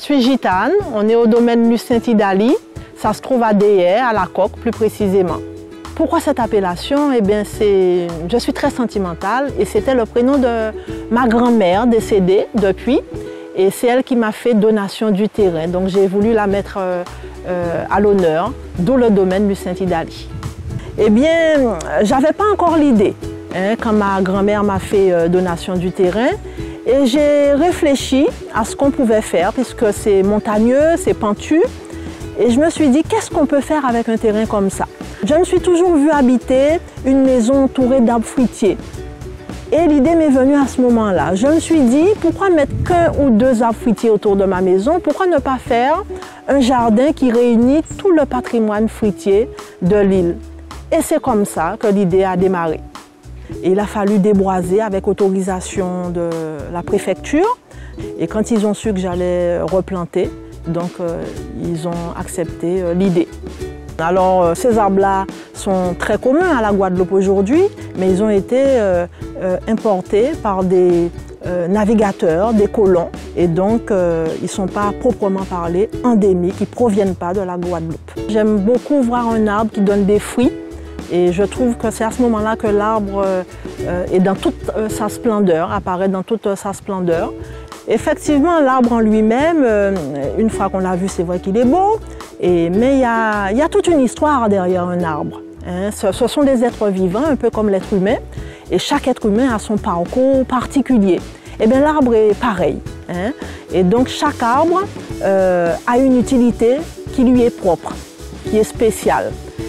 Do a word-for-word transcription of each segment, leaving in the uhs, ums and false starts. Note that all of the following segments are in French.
suis gitane, on est au domaine Lucien Tidali, ça se trouve à Déhais, à La Coque plus précisément. Pourquoi cette appellation? Eh bien, c'est, je suis très sentimentale et c'était le prénom de ma grand-mère décédée depuis. Et c'est elle qui m'a fait donation du terrain. Donc j'ai voulu la mettre euh, euh, à l'honneur, d'où le domaine Lucien Tidali. Eh bien, j'avais pas encore l'idée hein, quand ma grand-mère m'a fait euh, donation du terrain. Et j'ai réfléchi à ce qu'on pouvait faire, puisque c'est montagneux, c'est pentu. Et je me suis dit, qu'est-ce qu'on peut faire avec un terrain comme ça? Je me suis toujours vue habiter une maison entourée d'arbres fruitiers. Et l'idée m'est venue à ce moment-là. Je me suis dit, pourquoi mettre qu'un ou deux arbres fruitiers autour de ma maison? Pourquoi ne pas faire un jardin qui réunit tout le patrimoine fruitier de l'île? Et c'est comme ça que l'idée a démarré. Et il a fallu déboiser avec autorisation de la préfecture. Et quand ils ont su que j'allais replanter, donc euh, ils ont accepté euh, l'idée. Alors euh, ces arbres-là sont très communs à la Guadeloupe aujourd'hui, mais ils ont été euh, euh, importés par des euh, navigateurs, des colons, et donc euh, ils ne sont pas proprement parlé endémiques, ils ne proviennent pas de la Guadeloupe. J'aime beaucoup voir un arbre qui donne des fruits, et je trouve que c'est à ce moment-là que l'arbre euh, est dans toute euh, sa splendeur, apparaît dans toute euh, sa splendeur. Effectivement, l'arbre en lui-même, euh, une fois qu'on l'a vu, c'est vrai qu'il est beau, et, mais il y a, il y a toute une histoire derrière un arbre. Hein. Ce, ce sont des êtres vivants, un peu comme l'être humain, et chaque être humain a son parcours particulier. Et bien l'arbre est pareil. Hein. Et donc chaque arbre euh, a une utilité qui lui est propre, qui est spéciale.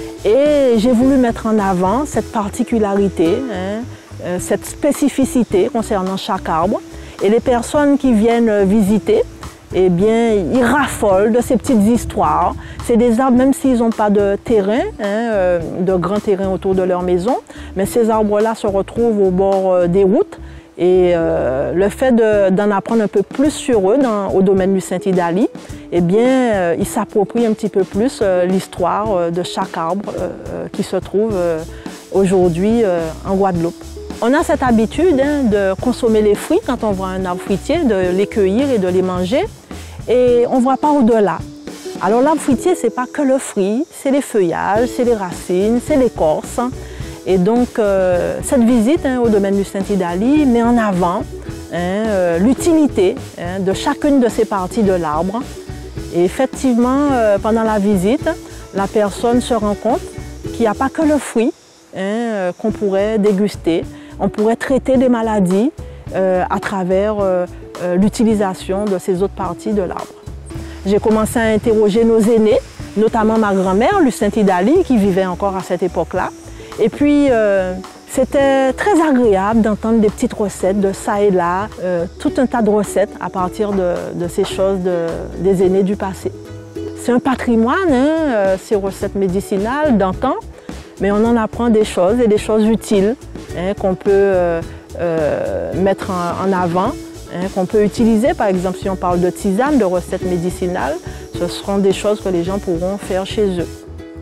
Et j'ai voulu mettre en avant cette particularité, hein, euh, cette spécificité concernant chaque arbre. Et les personnes qui viennent visiter, eh bien, ils raffolent de ces petites histoires. C'est des arbres, même s'ils n'ont pas de terrain, hein, euh, de grands terrains autour de leur maison, mais ces arbres-là se retrouvent au bord euh, des routes. Et euh, le fait d'en apprendre un peu plus sur eux dans, au domaine Lucien Tidali, eh bien, euh, ils s'approprient un petit peu plus euh, l'histoire euh, de chaque arbre euh, qui se trouve euh, aujourd'hui euh, en Guadeloupe. On a cette habitude hein, de consommer les fruits quand on voit un arbre fruitier, de les cueillir et de les manger, et on ne voit pas au-delà. Alors l'arbre fruitier, ce n'est pas que le fruit, c'est les feuillages, c'est les racines, c'est l'écorce. Et donc euh, cette visite hein, au domaine Lucien Tidali met en avant hein, euh, l'utilité hein, de chacune de ces parties de l'arbre. Et effectivement, euh, pendant la visite, la personne se rend compte qu'il n'y a pas que le fruit hein, euh, qu'on pourrait déguster. On pourrait traiter des maladies euh, à travers euh, euh, l'utilisation de ces autres parties de l'arbre. J'ai commencé à interroger nos aînés, notamment ma grand-mère, Lucien Tidali, qui vivait encore à cette époque-là. Et puis, euh, c'était très agréable d'entendre des petites recettes de ça et là, euh, tout un tas de recettes à partir de, de ces choses de, des aînés du passé. C'est un patrimoine, hein, euh, ces recettes médicinales d'antan, mais on en apprend des choses et des choses utiles hein, qu'on peut euh, euh, mettre en, en avant, hein, qu'on peut utiliser. Par exemple, si on parle de tisane, de recettes médicinales, ce seront des choses que les gens pourront faire chez eux.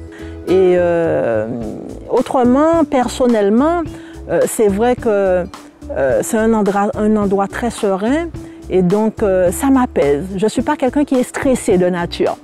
Et euh, autrement, personnellement, euh, c'est vrai que euh, c'est un endroit, un endroit très serein et donc euh, ça m'apaise. Je ne suis pas quelqu'un qui est stressé de nature.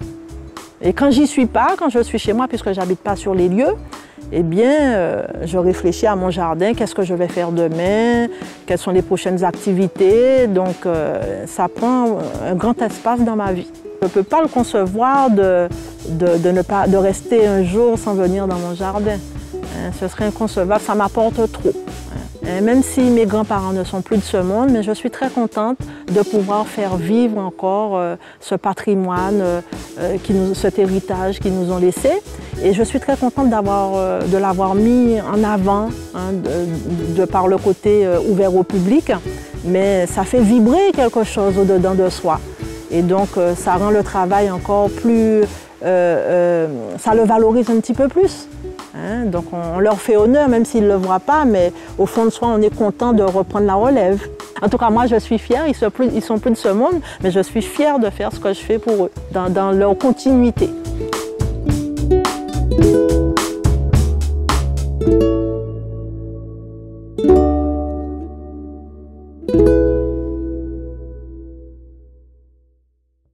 Et quand j'y suis pas, quand je suis chez moi, puisque je n'habite pas sur les lieux, eh bien, euh, je réfléchis à mon jardin, qu'est-ce que je vais faire demain, quelles sont les prochaines activités. Donc, euh, ça prend un grand espace dans ma vie. Je ne peux pas le concevoir de, de, de ne pas de rester un jour sans venir dans mon jardin. Hein, ce serait inconcevable, ça m'apporte trop. Hein, même si mes grands-parents ne sont plus de ce monde, mais je suis très contente de pouvoir faire vivre encore euh, ce patrimoine, euh, qui nous, cet héritage qu'ils nous ont laissé. Et je suis très contente d'avoir, euh, de l'avoir mis en avant, hein, de, de par le côté euh, ouvert au public, mais ça fait vibrer quelque chose au-dedans de soi. Et donc, euh, ça rend le travail encore plus... Euh, euh, ça le valorise un petit peu plus. Hein? Donc, on, on leur fait honneur, même s'ils ne le voient pas, mais au fond de soi, on est content de reprendre la relève. En tout cas, moi, je suis fière. Ils sont plus, ils sont plus de ce monde, mais je suis fière de faire ce que je fais pour eux, dans, dans leur continuité.